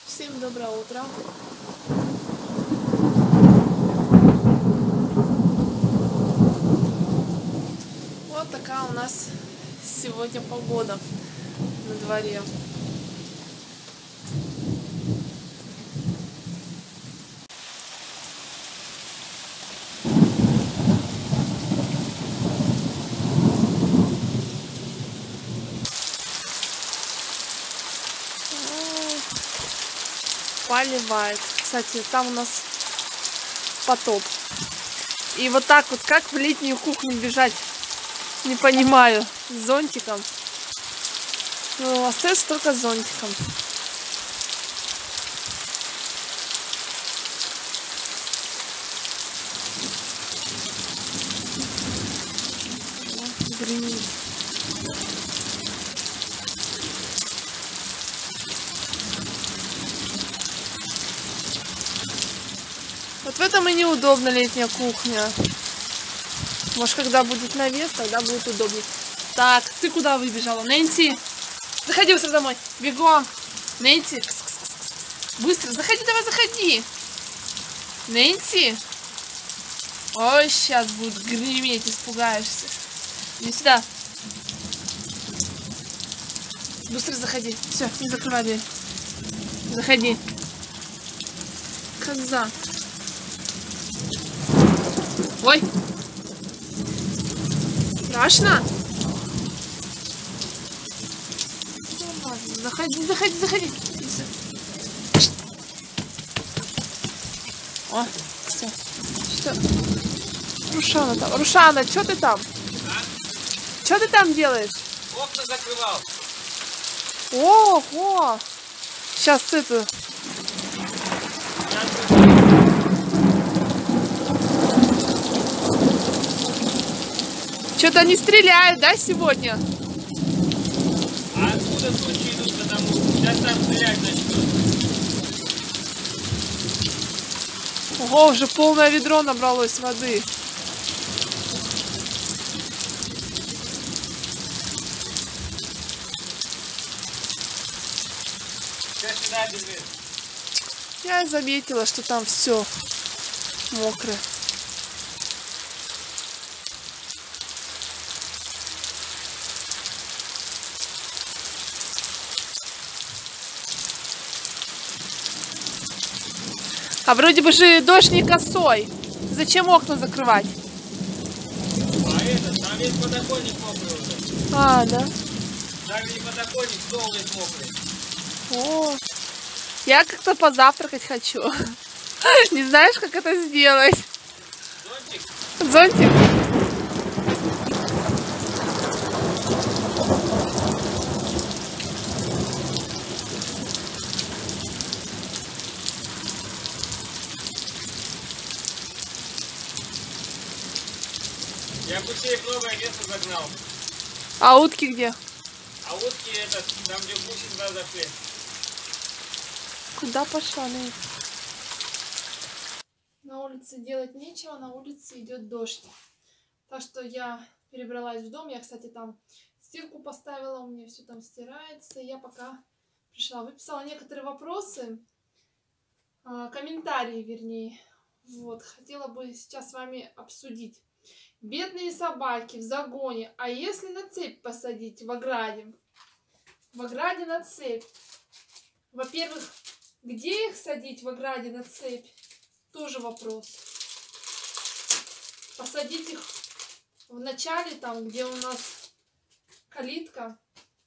Всем доброе утро. Вот такая у нас сегодня погода на дворе. Поливает. Кстати, там у нас потоп. И вот так вот, как в летнюю кухню бежать, не понимаю, с зонтиком. Ну, остается только с зонтиком. Гремит. Вот в этом и неудобно летняя кухня. Может, когда будет навес, тогда будет удобнее. Так, ты куда выбежала? Нэнси, заходи быстро домой. Бегом. Нэнси, быстро, заходи, давай, заходи. Нэнси. Ой, сейчас будет греметь, испугаешься. Иди сюда. Быстро заходи. Все, не закрывай дверь. Заходи. Коза. Ой. Страшно? Заходи, заходи, заходи. О, все. Что? Рушана там. Рушана, что ты там? А? Что ты там делаешь? Окна закрывал. Ого! Сейчас это... Что-то они стреляют, да, сегодня? А откуда тучи идут, потому что сейчас там стрелять начнут. Ого, уже полное ведро набралось воды. Сейчас сюда бежит. Я и заметила, что там все мокрое. А вроде бы же дождь не косой. Зачем окна закрывать? А это, там есть подоконник мокрый уже. А, да? Даже не подоконник, стол весь мокрый. О, я как-то позавтракать хочу. Не знаешь, как это сделать? Зонтик? Зонтик? Я гусей в новое место загнал. А утки где? А утки это, там где гуси туда зашли. Куда пошла? На улице делать нечего, на улице идет дождь. Так что я перебралась в дом. Я, кстати, там стирку поставила, у меня все там стирается. Я пока пришла, выписала некоторые вопросы, комментарии, вернее. Вот, хотела бы сейчас с вами обсудить. Бедные собаки в загоне. А если на цепь посадить в ограде? В ограде на цепь. Во-первых, где их садить в ограде на цепь? Тоже вопрос. Посадить их в начале, там, где у нас калитка,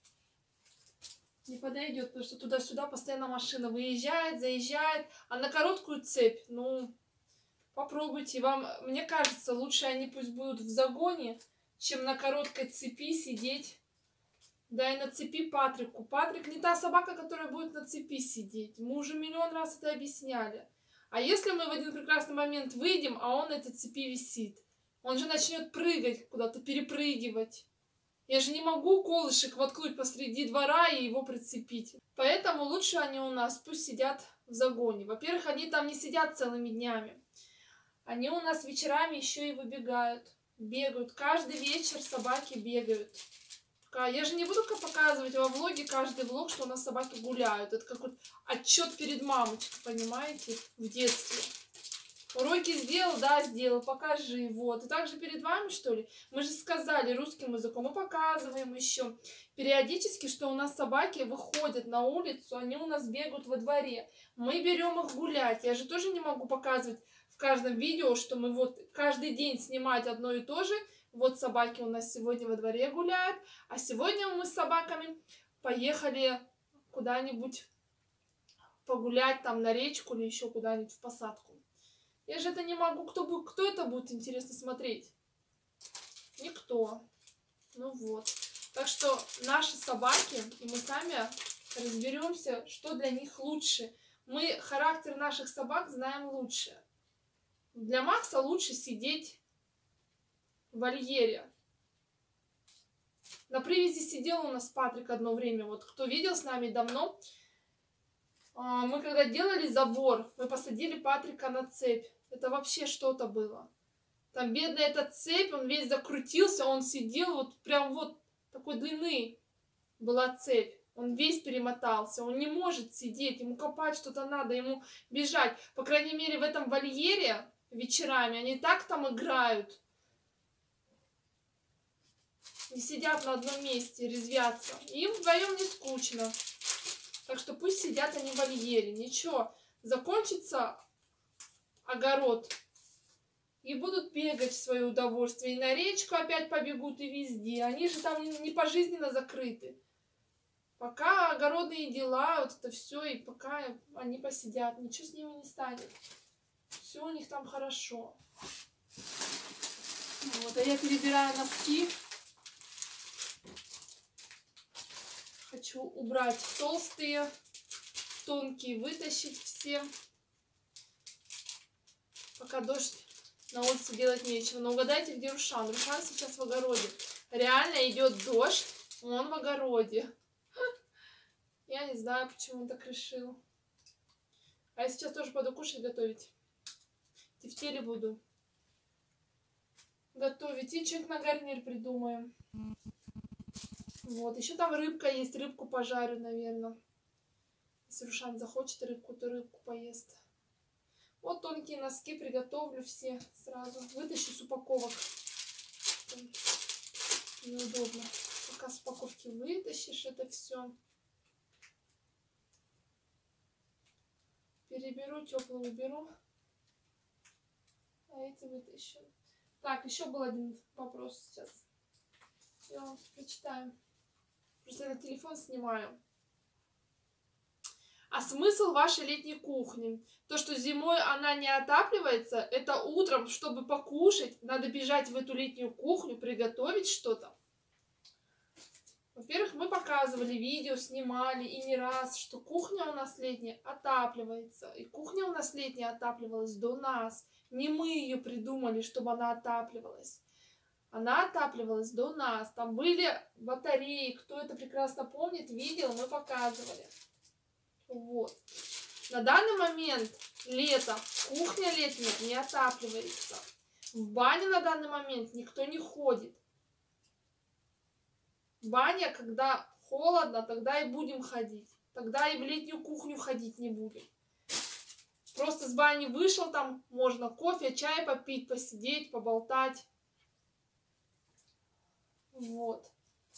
не подойдет, потому что туда-сюда постоянно машина выезжает, заезжает. А на короткую цепь, ну, попробуйте. Мне кажется, лучше они пусть будут в загоне, чем на короткой цепи сидеть. Да и на цепи Патрику. Патрик не та собака, которая будет на цепи сидеть. Мы уже миллион раз это объясняли. А если мы в один прекрасный момент выйдем, а он на этой цепи висит? Он же начнет прыгать куда-то, перепрыгивать. Я же не могу колышек воткнуть посреди двора и его прицепить. Поэтому лучше они у нас пусть сидят в загоне. Во-первых, они там не сидят целыми днями. Они у нас вечерами еще и выбегают. Бегают. Каждый вечер собаки бегают. Я же не буду показывать во влоге, каждый влог, что у нас собаки гуляют. Это как вот отчет перед мамочкой, понимаете, в детстве. Уроки сделал, да, сделал, покажи, вот. И также перед вами, что ли? Мы же сказали русским языком, мы показываем еще периодически, что у нас собаки выходят на улицу, они у нас бегают во дворе. Мы берем их гулять. Я же тоже не могу показывать в каждом видео, что мы вот каждый день снимать одно и то же. Вот собаки у нас сегодня во дворе гуляют, а сегодня мы с собаками поехали куда-нибудь погулять там на речку или еще куда-нибудь в посадку. Я же это не могу. Кто это будет интересно смотреть? Никто. Ну вот. Так что наши собаки, и мы сами разберемся, что для них лучше. Мы характер наших собак знаем лучше. Для Макса лучше сидеть в вольере. На привязи сидел у нас Патрик одно время. Вот кто видел с нами давно, мы когда делали забор, мы посадили Патрика на цепь. Это вообще что-то было. Там бедная эта цепь, он весь закрутился, он сидел вот прям вот такой длины была цепь. Он весь перемотался, он не может сидеть, ему копать что-то надо, ему бежать. По крайней мере, в этом вольере вечерами они так там играют. Не сидят на одном месте, резвятся. Им вдвоем не скучно. Так что пусть сидят они в вольере. Ничего, закончится огород, и будут бегать в свое удовольствие. И на речку опять побегут, и везде. Они же там не пожизненно закрыты. Пока огородные дела, вот это все, и пока они посидят, ничего с ними не станет. Все у них там хорошо. Вот, а я перебираю носки. Хочу убрать толстые, тонкие вытащить все. Пока дождь, на улице делать нечего. Но угадайте, где Рушан. Рушан сейчас в огороде. Реально идет дождь, он в огороде. Я не знаю, почему он так решил. А я сейчас тоже пойду кушать готовить. Тефтели буду готовить. И что-нибудь на гарнир придумаем. Вот. Еще там рыбка есть. Рыбку пожарю, наверное. Если Рушан захочет рыбку, то рыбку поест. Вот тонкие носки приготовлю все сразу. Вытащу с упаковок. Неудобно. Пока с упаковки вытащишь это все. Переберу, теплую уберу. А эти вытащу. Так, еще был один вопрос сейчас. Я вам прочитаю. Просто я на телефон снимаю. А смысл вашей летней кухни? То, что зимой она не отапливается, это утром, чтобы покушать, надо бежать в эту летнюю кухню, приготовить что-то. Во-первых, мы показывали видео, снимали и не раз, что кухня у нас летняя отапливается. И кухня у нас летняя отапливалась до нас. Не мы ее придумали, чтобы она отапливалась. Она отапливалась до нас. Там были батареи. Кто это прекрасно помнит, видел, мы показывали. Вот. На данный момент лето, кухня летняя не отапливается. В бане на данный момент никто не ходит. Баня, когда холодно, тогда и будем ходить. Тогда и в летнюю кухню ходить не будем. Просто с бани вышел, там можно кофе, чай попить, посидеть, поболтать. Вот.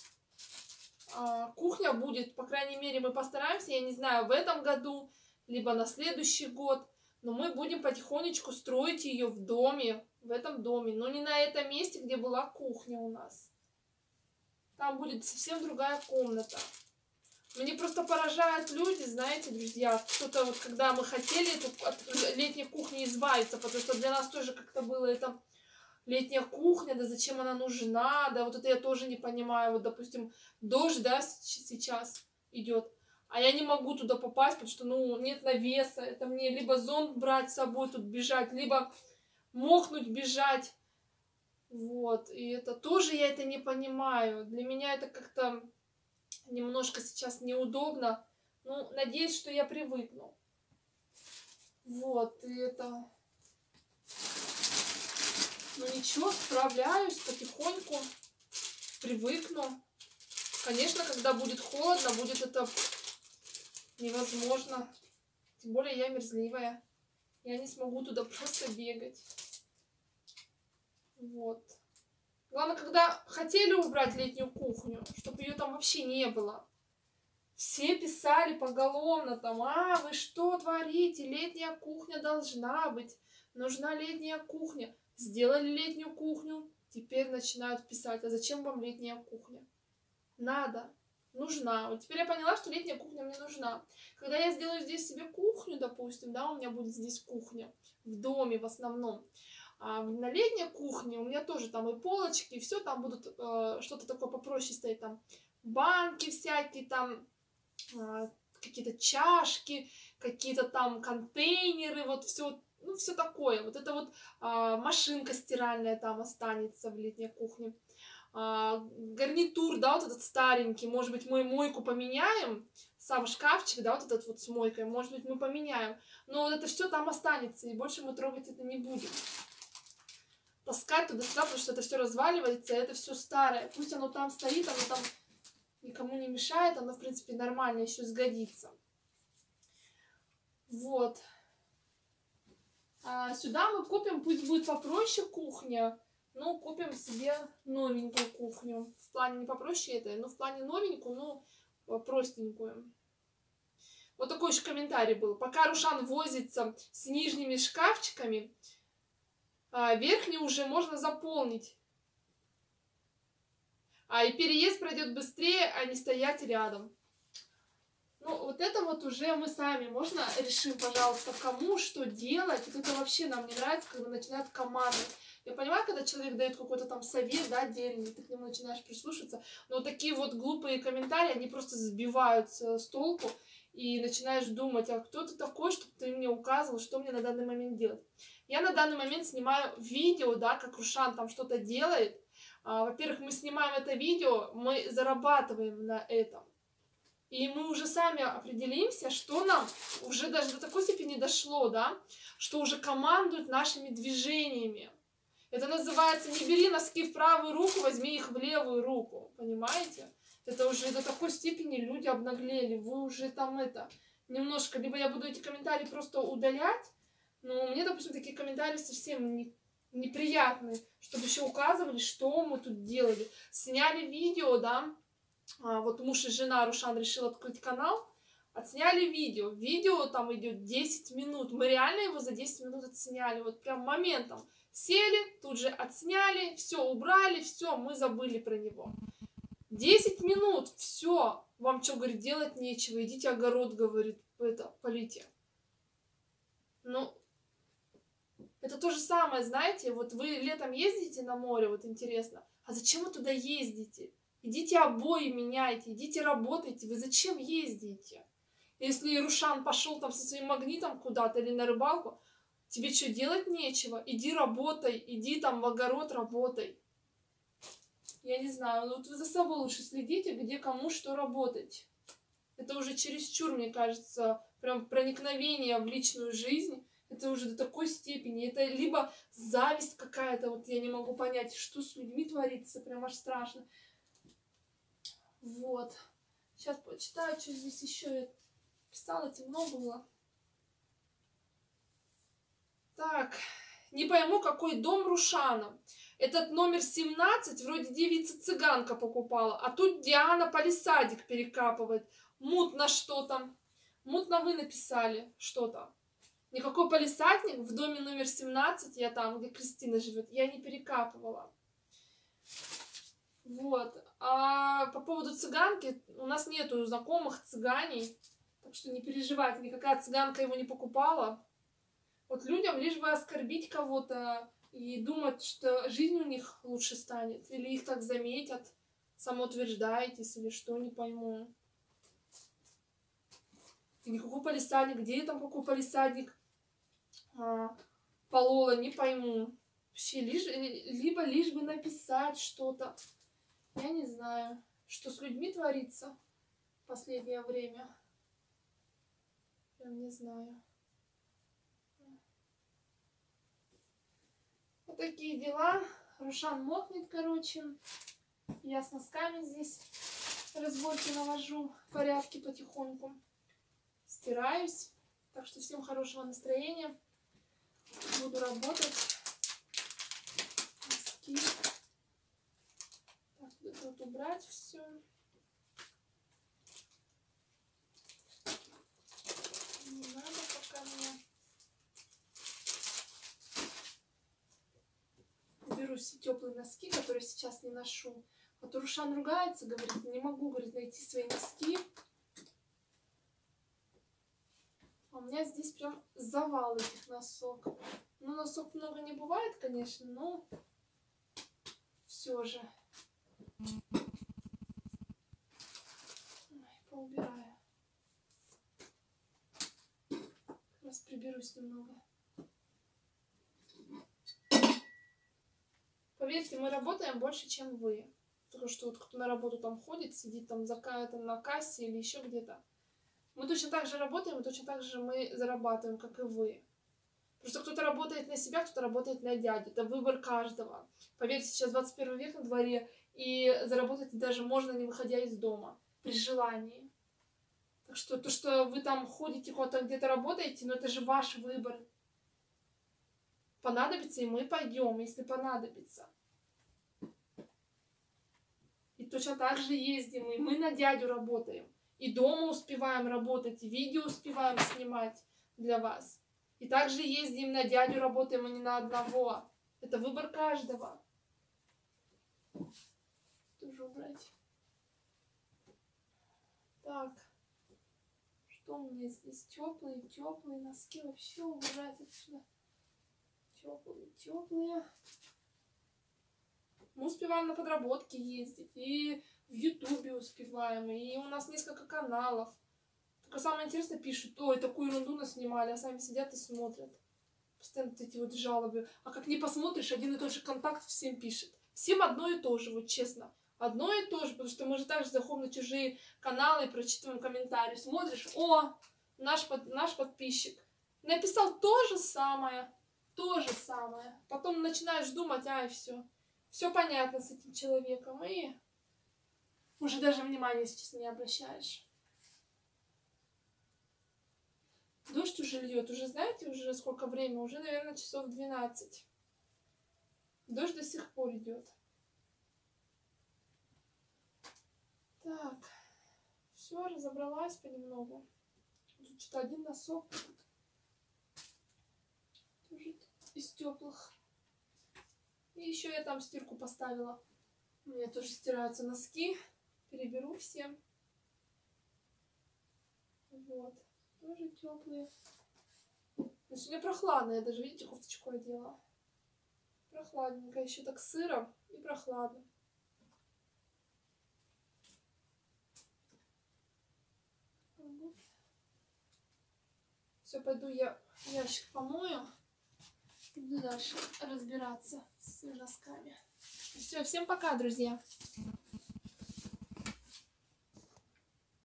Кухня будет, по крайней мере, мы постараемся, я не знаю, в этом году, либо на следующий год, но мы будем потихонечку строить ее в доме, в этом доме, но не на этом месте, где была кухня у нас. Там будет совсем другая комната. Мне просто поражают люди, знаете, друзья, кто-то вот, когда мы хотели от летней кухни избавиться, потому что для нас тоже как-то было это летняя кухня, да зачем она нужна, да вот это я тоже не понимаю, вот, допустим, дождь, да, сейчас идет, а я не могу туда попасть, потому что, ну, нет навеса, это мне либо зонт брать с собой, тут бежать, либо мокнуть, бежать. Вот, и это тоже я это не понимаю. Для меня это как-то немножко сейчас неудобно. Ну, надеюсь, что я привыкну. Вот, и это... Ну, ничего, справляюсь потихоньку, привыкну. Конечно, когда будет холодно, будет это невозможно. Тем более я мерзливая. Я не смогу туда просто бегать. Вот. Главное, когда хотели убрать летнюю кухню, чтобы ее там вообще не было. Все писали поголовно там: а, вы что творите? Летняя кухня должна быть. Нужна летняя кухня. Сделали летнюю кухню. Теперь начинают писать: а зачем вам летняя кухня? Надо. Нужна. Вот теперь я поняла, что летняя кухня мне нужна. Когда я сделаю здесь себе кухню, допустим, да, у меня будет здесь кухня. В доме в основном. А на летней кухне у меня тоже там и полочки, и все там будут что-то такое попроще стоять. Там банки всякие, там какие-то чашки, какие-то там контейнеры, вот все, ну, все такое. Вот это вот машинка стиральная там останется в летней кухне. Гарнитур, да, вот этот старенький, может быть, мы мойку поменяем, сам шкафчик, да, вот этот вот с мойкой, может быть, мы поменяем, но вот это все там останется, и больше мы трогать это не будем. Таскать туда-сюда, потому что это все разваливается, это все старое. Пусть оно там стоит, оно там никому не мешает, оно, в принципе, нормально еще сгодится. Вот. Сюда мы купим, пусть будет попроще кухня, но купим себе новенькую кухню. В плане не попроще это, но в плане новенькую, но простенькую. Вот такой еще комментарий был. Пока Рушан возится с нижними шкафчиками, верхний уже можно заполнить. И переезд пройдет быстрее, а не стоять рядом. Ну, вот это вот уже мы сами. Можно решим, пожалуйста, кому что делать. Вот это вообще нам не нравится, когда начинают командовать. Я понимаю, когда человек дает какой-то там совет, да, отдельный, ты к нему начинаешь прислушаться. Но вот такие вот глупые комментарии, они просто сбивают с толку. И начинаешь думать: а кто ты такой, чтобы ты мне указывал, что мне на данный момент делать. Я на данный момент снимаю видео, да, как Рушан там что-то делает. Во-первых, мы снимаем это видео, мы зарабатываем на этом. И мы уже сами определимся, что нам уже даже до такой степени дошло, да, что уже командуют нашими движениями. Это называется: не бери носки в правую руку, возьми их в левую руку. Понимаете? Это уже до такой степени люди обнаглели. Вы уже там немножко... Либо я буду эти комментарии просто удалять, но мне, допустим, такие комментарии совсем неприятные, чтобы еще указывали, что мы тут делали. Сняли видео, да, вот муж и жена, Рушан решил открыть канал, отсняли видео. Видео там идет 10 минут. Мы реально его за 10 минут отсняли. Вот прям моментом. Сели, тут же отсняли, все убрали, все, мы забыли про него. 10 минут, все. Вам что, говорит, делать нечего, идите огород, говорит, полите. Ну, это то же самое, знаете, вот вы летом ездите на море, вот интересно, а зачем вы туда ездите? Идите обои меняйте, идите работайте, вы зачем ездите? Если Рушан пошел там со своим магнитом куда-то или на рыбалку, тебе что, делать нечего? Иди работай, иди там в огород работай. Я не знаю, ну вот вы за собой лучше следите, где кому что работать. Это уже чересчур, мне кажется, прям проникновение в личную жизнь. Это уже до такой степени. Это либо зависть какая-то, вот я не могу понять, что с людьми творится, прям аж страшно. Вот. Сейчас почитаю, что здесь еще я писала, темно было. Так, не пойму, какой дом Рушана. Этот номер 17 вроде девица-цыганка покупала, а тут Диана палисадик перекапывает. Мутно что-то. Мутно вы написали что-то. Никакой палисадник в доме номер 17, я там, где Кристина живет, я не перекапывала. Вот. А по поводу цыганки, у нас нету знакомых цыганей, так что не переживайте, никакая цыганка его не покупала. Вот людям лишь бы оскорбить кого-то и думать, что жизнь у них лучше станет, или их так заметят, самоутверждаетесь, или что, не пойму. И никакой палисадник, где там какой палисадник полола, не пойму. Вообще, либо лишь бы написать что-то. Я не знаю, что с людьми творится в последнее время. Прям не знаю. Вот такие дела. Рушан мокнет, короче. Я с носками здесь. разборки навожу, порядки потихоньку. Стираюсь. Так что всем хорошего настроения. Буду работать. Носки. Так, вот убрать все. Не надо пока мне. Беру все теплые носки, которые сейчас не ношу. А то Рушан ругается, говорит, не могу, говорит, найти свои носки. А у меня здесь прям завал этих носок. Ну, носок много не бывает, конечно, но все же. Ой, поубираю. Как раз приберусь немного. Поверьте, мы работаем больше, чем вы. Только что вот кто на работу там ходит, сидит там на кассе или еще где-то. Мы точно так же работаем, и точно так же мы зарабатываем, как и вы. Просто кто-то работает на себя, кто-то работает на дядю. Это выбор каждого. Поверьте, сейчас 21 век на дворе, и заработать даже можно, не выходя из дома, при желании. Так что то, что вы там ходите, куда-то где-то работаете, но это же ваш выбор. Понадобится, и мы пойдем, если понадобится. И точно так же ездим, и мы на дядю работаем. И дома успеваем работать, и видео успеваем снимать для вас. И также ездим на дядю, работаем, а не на одного. Это выбор каждого. Тоже убрать. Так. Что у меня здесь? Теплые носки. Вообще убрать отсюда. Теплые. Мы успеваем на подработки ездить. И в Ютубе успеваем. И у нас несколько каналов. Только самое интересное пишут, ой, такую ерунду наснимали, а сами сидят и смотрят. Постоянно эти вот жалобы. А как не посмотришь, один и тот же контакт всем пишет. Всем одно и то же, вот честно. Одно и то же, потому что мы же также заходим на чужие каналы и прочитываем комментарии. Смотришь, о, наш подписчик написал то же самое. Потом начинаешь думать, ай, все понятно с этим человеком. И уже даже внимания, если честно, не обращаешь. Дождь уже льет. Уже знаете, уже сколько времени? Уже, наверное, часов 12. Дождь до сих пор идет. Так. Все, разобралась понемногу. Тут что-то один носок. Тоже из теплых. И еще я там стирку поставила. У меня тоже стираются носки. Переберу все. Вот. Тоже теплые. Но сегодня прохладно. Я даже, видите, кофточку одела. Прохладненько. Еще так сыро и прохладно. Все, пойду я ящик помою. Буду дальше разбираться с носками. Все, всем пока, друзья.